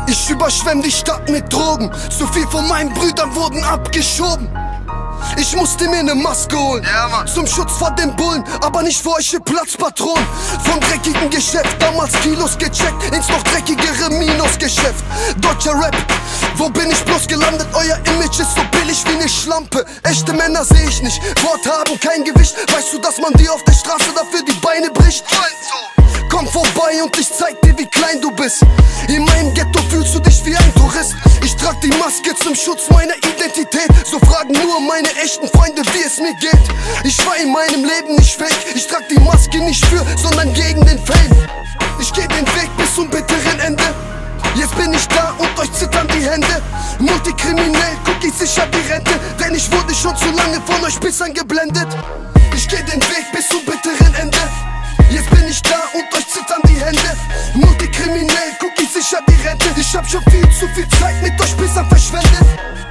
Ich überschwemm die Stadt mit Drogen. So viel von meinen Brüdern wurden abgeschoben. Ich musste mir ne Maske holen, ja, zum Schutz vor den Bullen, aber nicht für euch Platzpatronen. Vom dreckigen Geschäft, damals Kilos gecheckt, ins noch dreckigere Minusgeschäft. Deutscher Rap, wo bin ich bloß gelandet? Euer Image ist so billig wie ne Schlampe. Echte Männer seh ich nicht, Worte haben kein Gewicht. Weißt du, dass man dir auf der Straße dafür die Beine bricht? Komm vorbei und ich zeig dir, wie klein du bist. In meinem Ghetto fühlst du dich wie ein Tourist. Ich trag die Maske zum Schutz meiner Identität. So fragen nur meine echten Freunde, wie es mir geht. Ich war in meinem Leben nicht fake. Ich trag die Maske nicht für, sondern gegen den Fame. Ich geh den Weg bis zum bitteren Ende. Jetzt bin ich da und euch zittern die Hände. Multikriminell, Cookie sicher die Rente. Denn ich wurde schon zu lange von euch Pissern geblendet. Ich geh den Weg bis zum bitteren Ende. Jetzt bin ich da und euch zittern die Hände. Multikriminell, Cookie sicher die Rente. Ich hab schon viel zu viel Zeit mit euch Pissern verschwendet.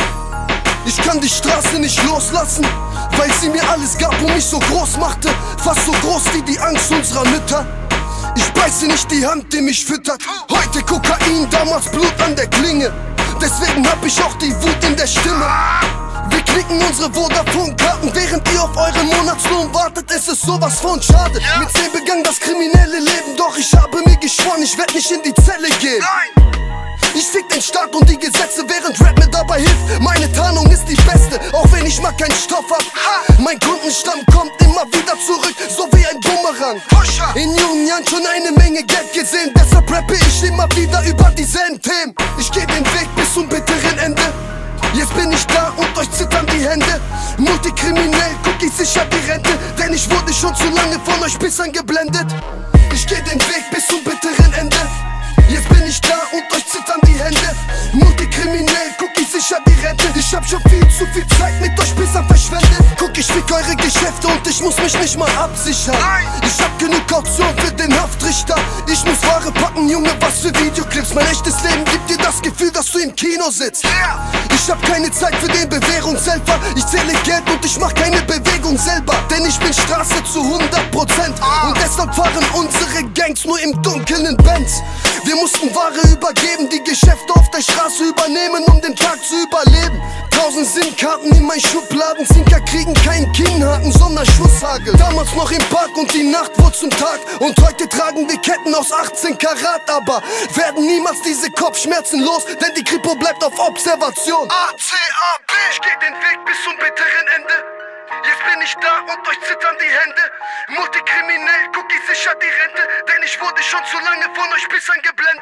Ich kann die Straße nicht loslassen, weil sie mir alles gab und mich so groß machte. Fast so groß wie die Angst unserer Mütter. Ich beiße nicht die Hand, die mich füttert. Heute Kokain, damals Blut an der Klinge. Deswegen hab ich auch die Wut in der Stimme. Wir knicken unsere Vodafone-Karten, während ihr auf euren Monatslohn wartet. Es ist sowas von schade. Mit 10 begann das kriminelle Leben, doch ich habe mir geschworen, ich werd nicht in die Zelle gehen. Ich fick den Staat und die Gesetze, während Rap mir dabei hilft. Meine Tarnung ist die beste, auch wenn ich mal keinen Stoff hab. Mein Kundenstamm kommt immer wieder zurück, so wie ein Bumerang. In jungen Jahren schon eine Menge Geld gesehen, deshalb rappe ich immer wieder über dieselben Themen. Ich geh den Weg bis zum bitteren Ende. Jetzt bin ich da und euch zittern die Hände. Multikriminell, Cookie sicher die Rente. Denn ich wurde schon zu lange von euch Pissern geblendet. Ich geh den Weg bis zum bitteren Ende. Jetzt bin ich da und euch zittern die Hände. Multikriminell, Cookie sicher die Rente. Ich hab schon viel zu viel Zeit mit euch Pissern verschwendet. Guck, ich fick eure Geschäfte und ich muss mich nicht mal absichern. Ich hab genug Kaution für den Haftrichter. Ich muss Ware packen, Junge, was für Videoclips. Mein echtes Leben gibt dir das Gefühl, dass du im Kino sitzt. Ich hab keine Zeit für den Bewährungshelfer. Ich zähle Geld und ich mach keine Bewegung selber. Denn ich bin Straße zu 100%. Und deshalb fahren unsere Gangs nur im Dunkeln in Benz. Wir mussten Ware übergeben, die Geschäfte auf der Straße übernehmen, um den Tag zu überleben. 1000 SIM-Karten in meinen Schubladen, Zinker kriegen keinen Kinnhaken, sondern Schusshagel. Damals noch im Park und die Nacht wurde zum Tag. Und heute tragen wir Ketten aus 18 Karat, aber werden niemals diese Kopfschmerzen los, denn die Kripo bleibt auf Observation. ACAB, ich geh den Weg bis zum bitteren Ende. Jetzt bin ich da und euch zittern die Hände. Multikriminell, Cookie sicher die Rente. Denn ich wurde schon zu lange von euch Pissern geblendet.